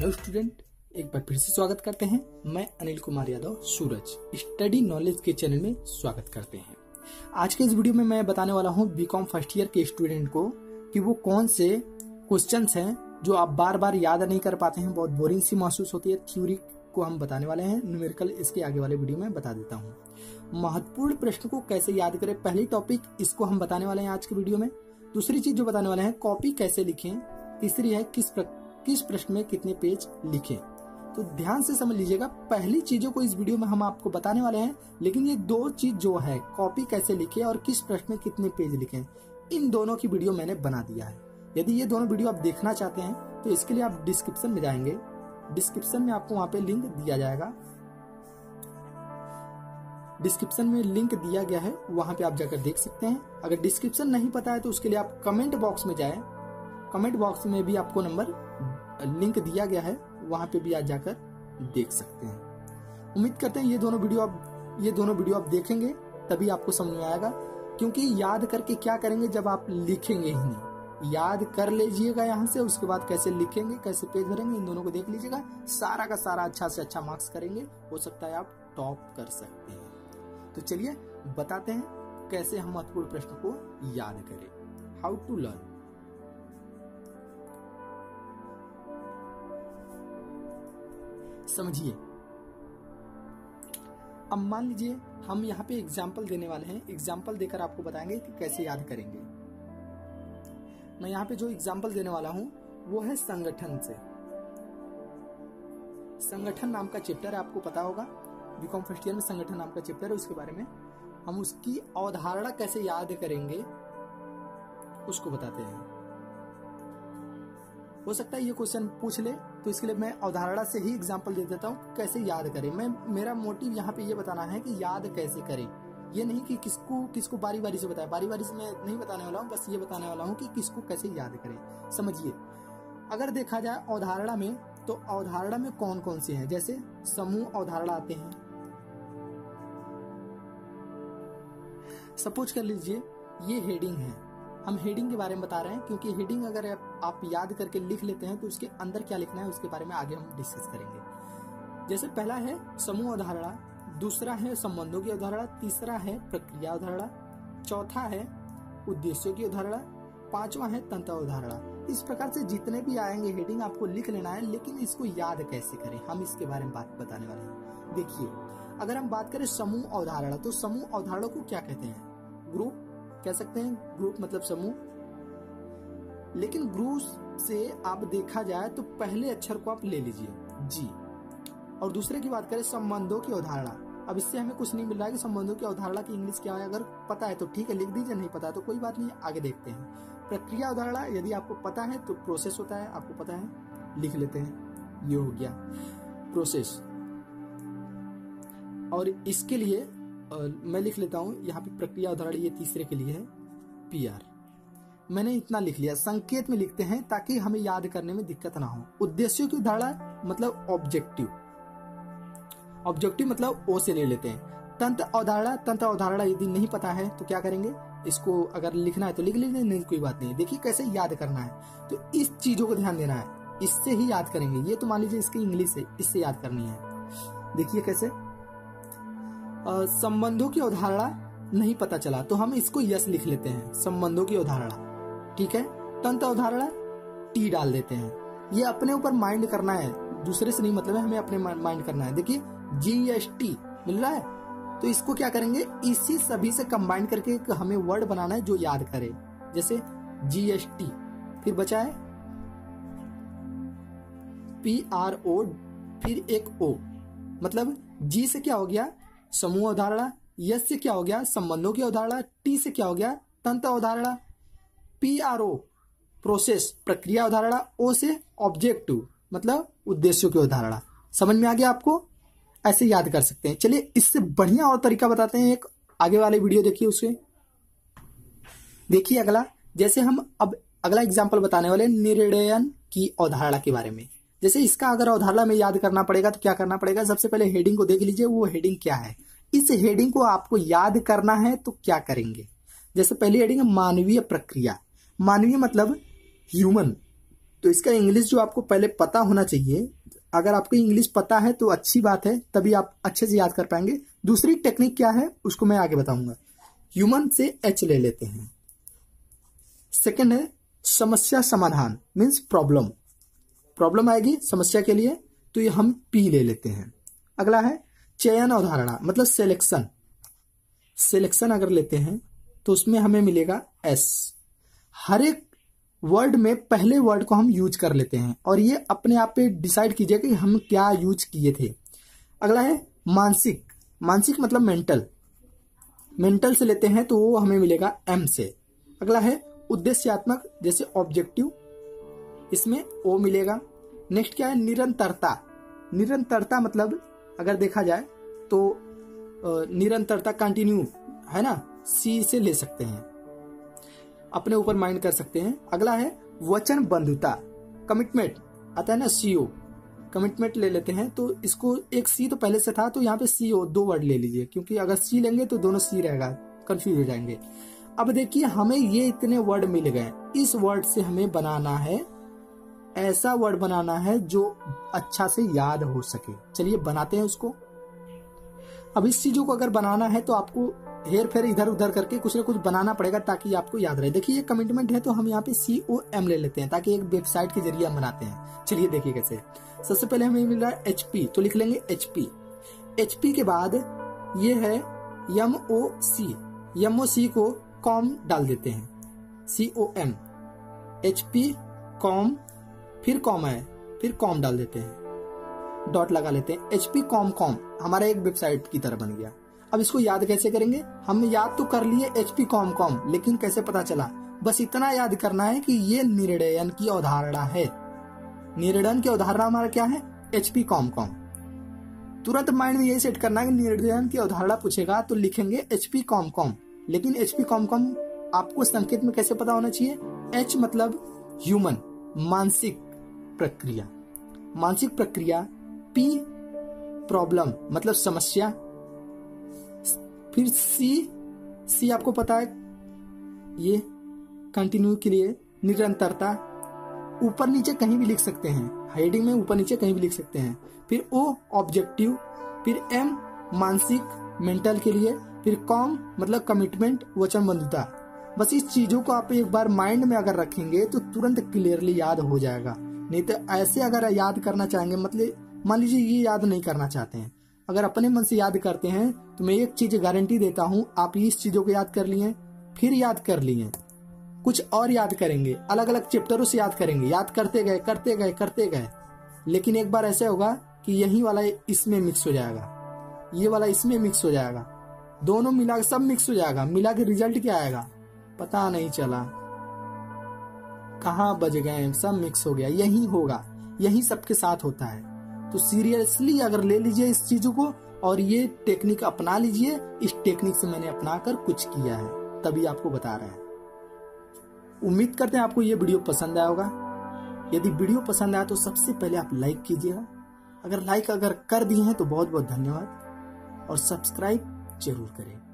Hello student, एक बार फिर से स्वागत करते हैं। मैं अनिल कुमार यादव सूरज स्टडी नॉलेज के चैनल में स्वागत करते हैं। आज के इस वीडियो में मैं बताने वाला हूं बीकॉम फर्स्ट ईयर के स्टूडेंट को कि वो कौन से क्वेश्चंस हैं जो आप बार बार याद नहीं कर पाते हैं, बहुत बोरिंग सी महसूस होती है। थ्योरी को हम बताने वाले हैं, न्यूमेरिकल इसके आगे वाले वीडियो में बता देता हूँ। महत्वपूर्ण प्रश्न को कैसे याद करें, पहली टॉपिक इसको हम बताने वाले हैं आज के वीडियो में। दूसरी चीज जो बताने वाले हैं, कॉपी कैसे लिखें। तीसरी है किस प्रश्न में कितने पेज लिखें। तो ध्यान से समझ लीजिएगा, पहली चीजों को इस वीडियो में हम आपको बताने वाले हैं, लेकिन ये दो चीज जो है, कॉपी कैसे लिखें और किस प्रश्न में कितने पेज लिखें, इन दोनों की वीडियो मैंने बना दिया है। यदि ये दोनों वीडियो आप देखना चाहते हैं तो इसके लिए आप डिस्क्रिप्शन में जाएंगे। डिस्क्रिप्शन में आपको वहां पे लिंक दिया जाएगा। डिस्क्रिप्शन में लिंक दिया गया है, वहां पे आप जाकर देख सकते हैं। अगर डिस्क्रिप्शन नहीं पता है तो उसके लिए आप कमेंट बॉक्स में जाएं। कमेंट बॉक्स में भी आपको लिंक दिया गया है, वहां पे भी आप जाकर देख सकते हैं। उम्मीद करते हैं ये दोनों वीडियो आप देखेंगे तभी आपको समझ में आएगा, क्योंकि याद करके क्या करेंगे जब आप लिखेंगे ही नहीं। याद कर लीजिएगा यहाँ से, उसके बाद कैसे लिखेंगे, कैसे पेज भरेंगे, इन दोनों को देख लीजिएगा। सारा का सारा अच्छा से अच्छा मार्क्स करेंगे, हो सकता है आप टॉप कर सकते हैं। तो चलिए बताते हैं कैसे हम महत्वपूर्ण प्रश्न को याद करें। How to learn. समझिए, अब मान लीजिए हम यहाँ पे एग्जाम्पल देने वाले हैं। एग्जाम्पल देकर आपको बताएंगे कि कैसे याद करेंगे। मैं यहाँ पे जो एग्जाम्पल देने वाला हूं वो है संगठन से। संगठन नाम का चैप्टर है, आपको पता होगा बीकॉम फर्स्ट ईयर में संगठन नाम का चैप्टर है। उसके बारे में हम उसकी अवधारणा कैसे याद करेंगे उसको बताते हैं। हो सकता है ये क्वेश्चन पूछ ले, तो इसके लिए मैं अवधारणा से ही एग्जाम्पल दे देता हूँ कैसे याद करें। मेरा मोटिव यहाँ पे ये बताना है कि याद कैसे करें, ये नहीं कि किसको बारी बारी से बताएं। बारी बारी से मैं नहीं बताने वाला हूँ, बस ये बताने वाला हूँ कि किसको कैसे याद करें। समझिए, अगर देखा जाए अवधारणा में, तो अवधारणा में कौन कौन से हैं, जैसे समूह अवधारणा आते हैं। सपोज कर लीजिए ये हेडिंग है, हम हेडिंग के बारे में बता रहे हैं, क्योंकि हेडिंग अगर आप याद करके लिख लेते हैं तो उसके अंदर क्या लिखना है उसके बारे में आगे हम डिस्कस करेंगे। जैसे पहला है समूह अवधारणा, दूसरा है संबंधों की अवधारणा, तीसरा है प्रक्रिया अवधारणा, चौथा है उद्देश्यों की अवधारणा, पांचवा है तंत्र अवधारणा। इस प्रकार से जितने भी आएंगे हेडिंग आपको लिख लेना है, लेकिन इसको याद कैसे करें हम इसके बारे में बात बताने वाले हैं। देखिए, अगर हम बात करें समूह अवधारणा, तो समूह अवधारणा को क्या कहते हैं? ग्रुप कह सकते हैं। ग्रुप मतलब समूह, लेकिन ग्रुप से आप देखा जाए तो पहले अक्षर को आप ले लीजिए जी। और दूसरे की बात करें संबंधों की अवधारणा, अब इससे हमें कुछ नहीं मिल रहा है कि संबंधों की अवधारणा की इंग्लिश क्या है। अगर पता है तो ठीक है, लिख दीजिए, नहीं पता है तो कोई बात नहीं, आगे देखते हैं। प्रक्रिया अवधारणा, यदि आपको पता है तो प्रोसेस होता है, आपको पता है, लिख लेते हैं, ये हो गया प्रोसेस। और इसके लिए मैं लिख लेता हूं यहाँ पे प्रक्रिया अवधारणा, ये तीसरे के लिए है PR। मैंने इतना लिख लिया, संकेत में लिखते हैं ताकि हमें याद करने में दिक्कत ना हो। उद्देश्यों की अवधारणा मतलब ऑब्जेक्टिव मतलब O से ले लेते हैं। तंत्र अवधारणा यदि नहीं पता है तो क्या करेंगे, इसको अगर लिखना है तो लिख लेंगे, नहीं कोई बात नहीं। देखिए कैसे याद करना है, तो इस चीजों को ध्यान देना है, इससे ही याद करेंगे। ये तो मान लीजिए इसकी इंग्लिश है, इससे याद करनी है। देखिए कैसे, संबंधों की अवधारणा नहीं पता चला तो हम इसको यस लिख लेते हैं, संबंधों की अवधारणा, ठीक है। तंत्र अवधारणा T डाल देते हैं। ये अपने ऊपर माइंड करना है, दूसरे से नहीं मतलब है, हमें अपने माइंड करना है। देखिए GST मिल रहा है, तो इसको क्या करेंगे, इसी सभी से कंबाइन करके हमें वर्ड बनाना है जो याद करे। जैसे GST, फिर बचा है PRO, फिर एक O, मतलब G से क्या हो गया, समूह अवधारणा, यस से क्या हो गया, संबंधों की अवधारणा, T से क्या हो गया, तंत्र अवधारणा, PRO प्रोसेस, प्रक्रिया अवधारणा, O से ऑब्जेक्टिव मतलब उद्देश्यों की अवधारणा। समझ में आ गया आपको? ऐसे याद कर सकते हैं। चलिए इससे बढ़िया और तरीका बताते हैं, एक आगे वाले वीडियो देखिए, उसके देखिए अगला। जैसे हम अब अगला एग्जाम्पल बताने वाले निर्णयन की अवधारणा के बारे में। जैसे इसका अगर अवधारणा में याद करना पड़ेगा तो क्या करना पड़ेगा, सबसे पहले हेडिंग को देख लीजिए, वो हेडिंग क्या है। इस हेडिंग को आपको याद करना है तो क्या करेंगे, जैसे पहली हेडिंग है मानवीय प्रक्रिया। मानवीय मतलब ह्यूमन, तो इसका इंग्लिश जो आपको पहले पता होना चाहिए, अगर आपको इंग्लिश पता है तो अच्छी बात है, तभी आप अच्छे से याद कर पाएंगे। दूसरी टेक्निक क्या है उसको मैं आगे बताऊंगा। ह्यूमन से एच ले लेते हैं। सेकंड है समस्या समाधान, मीन्स प्रॉब्लम। प्रॉब्लम आएगी समस्या के लिए तो ये हम पी ले लेते हैं। अगला है चयन अवधारणा, मतलब सिलेक्शन। सिलेक्शन अगर लेते हैं तो उसमें हमें मिलेगा एस। हर एक वर्ड में पहले वर्ड को हम यूज कर लेते हैं और ये अपने आप पे डिसाइड कीजिए कि हम क्या यूज किए थे। अगला है मानसिक। मानसिक मतलब मेंटल। मेंटल से लेते हैं तो वो हमें मिलेगा एम से। अगला है उद्देश्यात्मक, जैसे ऑब्जेक्टिव, इसमें ओ मिलेगा। नेक्स्ट क्या है निरंतरता। निरंतरता मतलब अगर देखा जाए तो निरंतरता कंटिन्यू है ना, सी से ले सकते हैं, अपने ऊपर माइंड कर सकते हैं। अगला है वचनबद्धता, कमिटमेंट आता है ना, सीओ, कमिटमेंट ले लेते हैं तो इसको एक सी तो पहले से था तो यहाँ पे सीओ 2 वर्ड ले लीजिए, क्योंकि अगर सी लेंगे तो दोनों सी रहेगा, कंफ्यूज हो जाएंगे। अब देखिए हमें ये इतने वर्ड मिल गए, इस वर्ड से हमें बनाना है, ऐसा वर्ड बनाना है जो अच्छा से याद हो सके। चलिए बनाते हैं उसको। अब इस चीजों को अगर बनाना है तो आपको हेर फेर इधर उधर करके कुछ ना कुछ बनाना पड़ेगा ताकि आपको याद रहे। देखिए ये कमिटमेंट है तो हम यहाँ पे COM ले लेते हैं ताकि एक वेबसाइट के जरिए हम बनाते हैं। चलिए देखिए कैसे। सबसे पहले हमें मिल रहा है HP, तो लिख लेंगे HP। HP के बाद ये है MOC। MOC को कॉम डाल देते हैं, COM। HP कॉम, फिर कॉम है, फिर कॉम डाल देते हैं, डॉट लगा लेते हैं। HP कॉम हमारा एक वेबसाइट की तरह बन गया। अब इसको याद कैसे करेंगे? हम याद तो कर लिए HP कॉम, लेकिन कैसे पता चला? बस इतना याद करना है कि ये निर्णयन की अवधारणा है। निर्णयन की अवधारणा हमारा क्या है? HP com. तुरंत माइंड में यही सेट करना है कि निर्णयन की अवधारणा पूछेगा तो लिखेंगे HP कॉम। लेकिन HP कॉम आपको संकेत में कैसे पता होना चाहिए? H मतलब ह्यूमन, मानसिक प्रक्रिया, मानसिक प्रक्रिया। P प्रॉब्लम मतलब समस्या। फिर C आपको पता है ये कंटिन्यू के लिए निरंतरता। ऊपर नीचे कहीं भी लिख सकते हैं, हेडिंग में ऊपर नीचे कहीं भी लिख सकते हैं। फिर O ऑब्जेक्टिव, फिर M मानसिक मेंटल के लिए, फिर कॉम मतलब कमिटमेंट, वचनबद्धता। बस इस चीजों को आप एक बार माइंड में अगर रखेंगे तो तुरंत क्लियरली याद हो जाएगा। नहीं तो ऐसे अगर याद करना चाहेंगे, मतलब मान लीजिए ये याद नहीं करना चाहते हैं, अगर अपने मन से याद करते हैं तो मैं एक चीज गारंटी देता हूं, आप इस चीजों को याद कर लिए, फिर याद कर लिए, कुछ और याद करेंगे, अलग अलग चैप्टरों से याद करेंगे, याद करते गए, लेकिन एक बार ऐसे होगा कि यही वाला इसमें मिक्स हो जाएगा, ये वाला इसमें मिक्स हो जाएगा, दोनों मिला के सब मिक्स हो जाएगा। मिला के रिजल्ट क्या आएगा पता नहीं चला, कहाँ बज गए, सब मिक्स हो गया। यही होगा, यही सबके साथ होता है। तो सीरियसली अगर ले लीजिए इस चीजों को और ये टेक्निक अपना लीजिए। इस टेक्निक से मैंने अपनाकर कुछ किया है, तभी आपको बता रहे हैं। उम्मीद करते हैं आपको ये वीडियो पसंद आया होगा। यदि वीडियो पसंद आया तो सबसे पहले आप लाइक कीजिएगा। अगर लाइक कर दिए हैं तो बहुत बहुत धन्यवाद, और सब्सक्राइब जरूर करें।